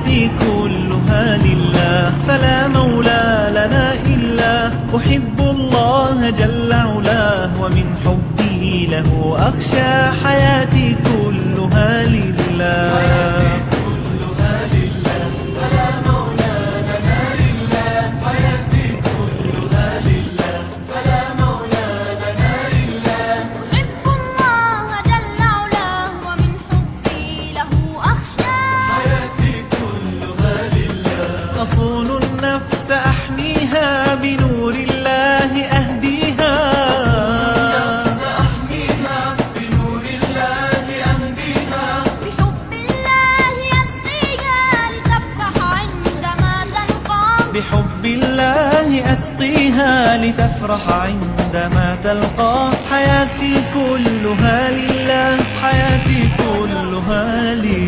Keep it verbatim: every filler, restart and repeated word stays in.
حياتي كلها لله، فلا مولى لنا إلا أحب الله جل علاه، ومن حبي له أخشى حياتي كلها لله. أصون النفس أحميها بنور الله أهديها، بنور الله أهديها، بحب الله أسقيها لتفرح عندما تلقاه، بحب الله أسقيها لتفرح عندما تلقاه. حياتي كلها لله، حياتي كلها لله.